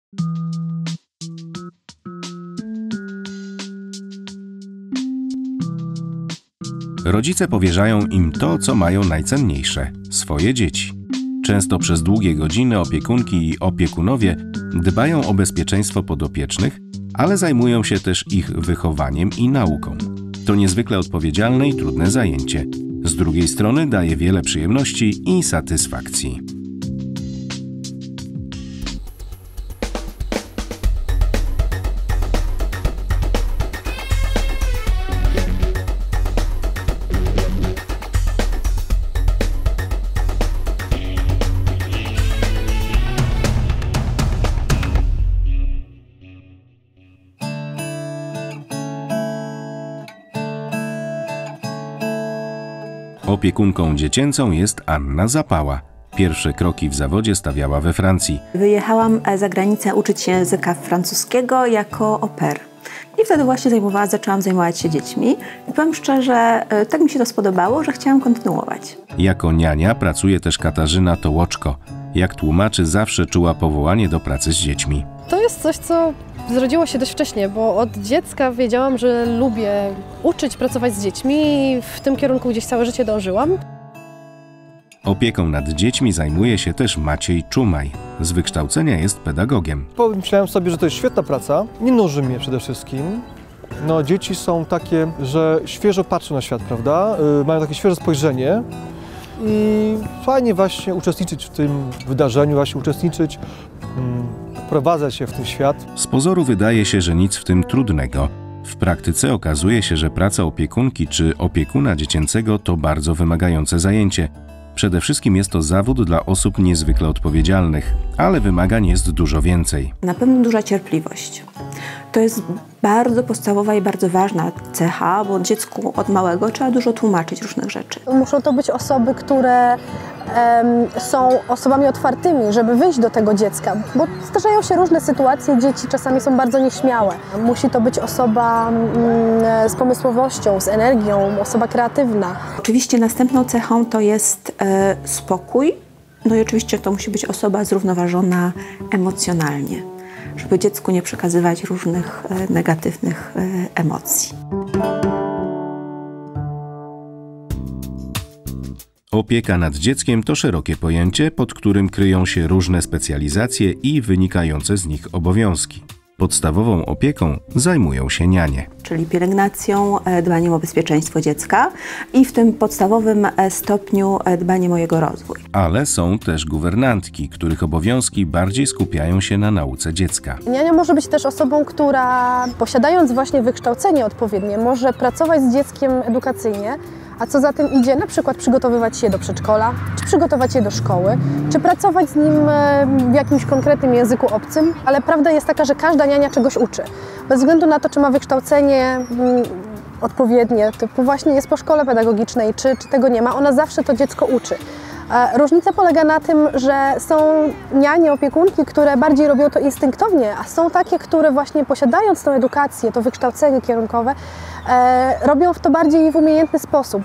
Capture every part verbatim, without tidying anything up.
Rodzice powierzają im to, co mają najcenniejsze – swoje dzieci. Często przez długie godziny opiekunki i opiekunowie dbają o bezpieczeństwo podopiecznych, ale zajmują się też ich wychowaniem i nauką. To niezwykle odpowiedzialne i trudne zajęcie. Z drugiej strony daje wiele przyjemności i satysfakcji. Opiekunką dziecięcą jest Anna Zapała. Pierwsze kroki w zawodzie stawiała we Francji. Wyjechałam za granicę uczyć się języka francuskiego jako au pair. I wtedy właśnie zajmowała, zaczęłam zajmować się dziećmi. I powiem szczerze, tak mi się to spodobało, że chciałam kontynuować. Jako niania pracuje też Katarzyna Tołoczko. Jak tłumaczy, zawsze czuła powołanie do pracy z dziećmi. To jest coś, co zrodziło się dość wcześnie, bo od dziecka wiedziałam, że lubię uczyć, pracować z dziećmi i w tym kierunku gdzieś całe życie dążyłam. Opieką nad dziećmi zajmuje się też Maciej Czumaj. Z wykształcenia jest pedagogiem. Pomyślałem sobie, że to jest świetna praca. Nie nuży mnie przede wszystkim. No, dzieci są takie, że świeżo patrzą na świat, prawda? Yy, mają takie świeże spojrzenie. I fajnie właśnie uczestniczyć w tym wydarzeniu, właśnie uczestniczyć, hmm, wprowadzać się w ten świat. Z pozoru wydaje się, że nic w tym trudnego. W praktyce okazuje się, że praca opiekunki czy opiekuna dziecięcego to bardzo wymagające zajęcie. Przede wszystkim jest to zawód dla osób niezwykle odpowiedzialnych, ale wymagań jest dużo więcej. Na pewno duża cierpliwość. To jest bardzo podstawowa i bardzo ważna cecha, bo dziecku od małego trzeba dużo tłumaczyć różnych rzeczy. Muszą to być osoby, które em, są osobami otwartymi, żeby wyjść do tego dziecka, bo zdarzają się różne sytuacje, dzieci czasami są bardzo nieśmiałe. Musi to być osoba mm, z pomysłowością, z energią, osoba kreatywna. Oczywiście następną cechą to jest e, spokój, no i oczywiście to musi być osoba zrównoważona emocjonalnie, żeby dziecku nie przekazywać różnych e, negatywnych e, emocji. Opieka nad dzieckiem to szerokie pojęcie, pod którym kryją się różne specjalizacje i wynikające z nich obowiązki. Podstawową opieką zajmują się nianie. Czyli pielęgnacją, dbaniem o bezpieczeństwo dziecka i w tym podstawowym stopniu dbaniem o jego rozwój. Ale są też guwernantki, których obowiązki bardziej skupiają się na nauce dziecka. Niania może być też osobą, która posiadając właśnie wykształcenie odpowiednie, może pracować z dzieckiem edukacyjnie, a co za tym idzie, na przykład przygotowywać się do przedszkola, czy przygotować je do szkoły, czy pracować z nim w jakimś konkretnym języku obcym, ale prawda jest taka, że każda niania czegoś uczy. Bez względu na to, czy ma wykształcenie mm, odpowiednie, typu właśnie jest po szkole pedagogicznej, czy, czy tego nie ma, ona zawsze to dziecko uczy. Różnica polega na tym, że są nianie, opiekunki, które bardziej robią to instynktownie, a są takie, które właśnie posiadając tą edukację, to wykształcenie kierunkowe, e, robią w to bardziej w umiejętny sposób.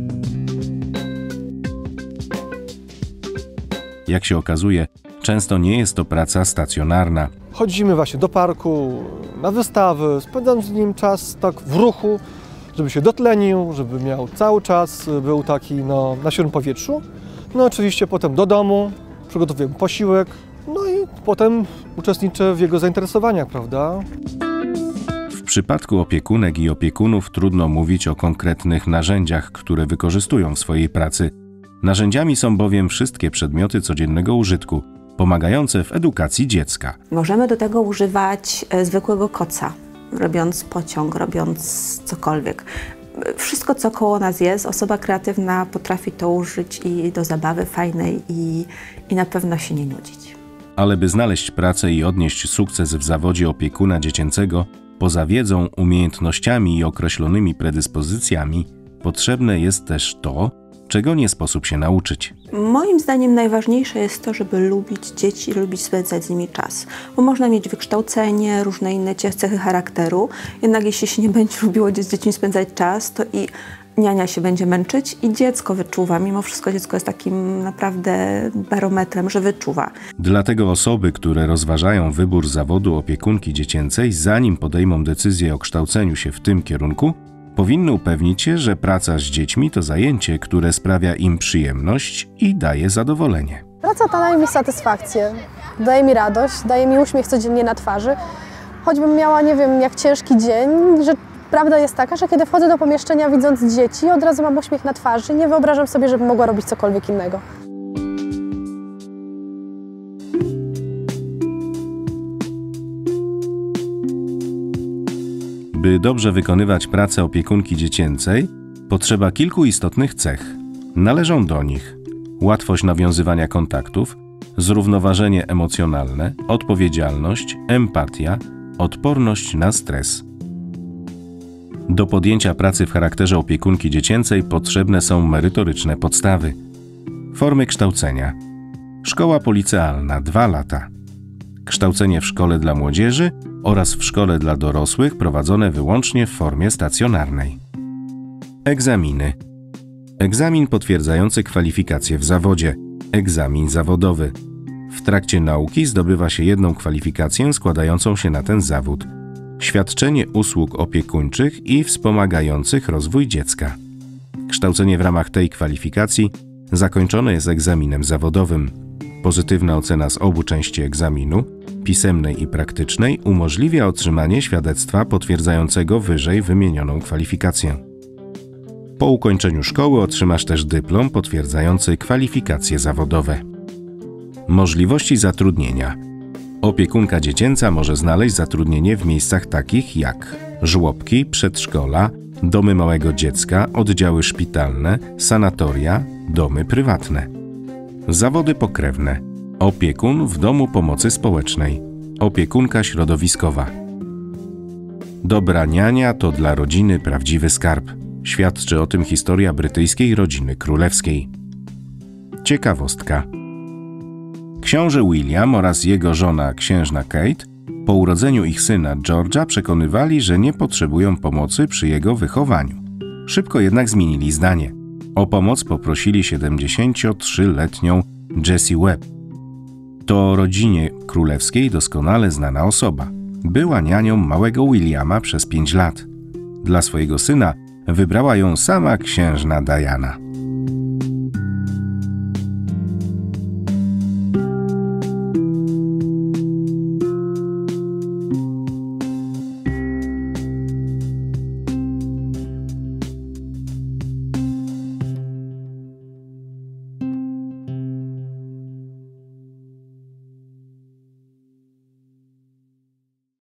Jak się okazuje, często nie jest to praca stacjonarna. Chodzimy właśnie do parku, na wystawy, spędzam z nim czas tak w ruchu, żeby się dotlenił, żeby miał cały czas, był taki no, na świeżym powietrzu. No oczywiście potem do domu, przygotowuję posiłek, no i potem uczestniczę w jego zainteresowaniach, prawda? W przypadku opiekunek i opiekunów trudno mówić o konkretnych narzędziach, które wykorzystują w swojej pracy. Narzędziami są bowiem wszystkie przedmioty codziennego użytku, pomagające w edukacji dziecka. Możemy do tego używać zwykłego koca, robiąc pociąg, robiąc cokolwiek. Wszystko, co koło nas jest, osoba kreatywna potrafi to użyć i do zabawy fajnej i, i na pewno się nie nudzić. Ale by znaleźć pracę i odnieść sukces w zawodzie opiekuna dziecięcego, poza wiedzą, umiejętnościami i określonymi predyspozycjami, potrzebne jest też to, czego nie sposób się nauczyć. Moim zdaniem najważniejsze jest to, żeby lubić dzieci, lubić spędzać z nimi czas. Bo można mieć wykształcenie, różne inne cechy charakteru, jednak jeśli się nie będzie lubiło z dziećmi spędzać czas, to i niania się będzie męczyć i dziecko wyczuwa. Mimo wszystko dziecko jest takim naprawdę barometrem, że wyczuwa. Dlatego osoby, które rozważają wybór zawodu opiekunki dziecięcej, zanim podejmą decyzję o kształceniu się w tym kierunku, powinny upewnić się, że praca z dziećmi to zajęcie, które sprawia im przyjemność i daje zadowolenie. Praca ta daje mi satysfakcję, daje mi radość, daje mi uśmiech codziennie na twarzy. Choćbym miała, nie wiem, jak ciężki dzień, że prawda jest taka, że kiedy wchodzę do pomieszczenia widząc dzieci, od razu mam uśmiech na twarzy. Nie wyobrażam sobie, żebym mogła robić cokolwiek innego. By dobrze wykonywać pracę opiekunki dziecięcej, potrzeba kilku istotnych cech. Należą do nich łatwość nawiązywania kontaktów, zrównoważenie emocjonalne, odpowiedzialność, empatia, odporność na stres. Do podjęcia pracy w charakterze opiekunki dziecięcej potrzebne są merytoryczne podstawy. Formy kształcenia. Szkoła policealna dwa lata. Kształcenie w szkole dla młodzieży oraz w szkole dla dorosłych prowadzone wyłącznie w formie stacjonarnej. Egzaminy. Egzamin potwierdzający kwalifikacje w zawodzie. Egzamin zawodowy. W trakcie nauki zdobywa się jedną kwalifikację składającą się na ten zawód. Świadczenie usług opiekuńczych i wspomagających rozwój dziecka. Kształcenie w ramach tej kwalifikacji zakończone jest egzaminem zawodowym. Pozytywna ocena z obu części egzaminu, pisemnej i praktycznej, umożliwia otrzymanie świadectwa potwierdzającego wyżej wymienioną kwalifikację. Po ukończeniu szkoły otrzymasz też dyplom potwierdzający kwalifikacje zawodowe. Możliwości zatrudnienia. Opiekunka dziecięca może znaleźć zatrudnienie w miejscach takich jak żłobki, przedszkola, domy małego dziecka, oddziały szpitalne, sanatoria, domy prywatne. Zawody pokrewne. Opiekun w domu pomocy społecznej. Opiekunka środowiskowa. Dobra niania to dla rodziny prawdziwy skarb. Świadczy o tym historia brytyjskiej rodziny królewskiej. Ciekawostka. Książę William oraz jego żona księżna Kate po urodzeniu ich syna George'a przekonywali, że nie potrzebują pomocy przy jego wychowaniu. Szybko jednak zmienili zdanie. O pomoc poprosili siedemdziesięciotrzyletnią Jessie Webb. To rodzinie królewskiej doskonale znana osoba. Była nianią małego Williama przez pięć lat. Dla swojego syna wybrała ją sama księżna Diana.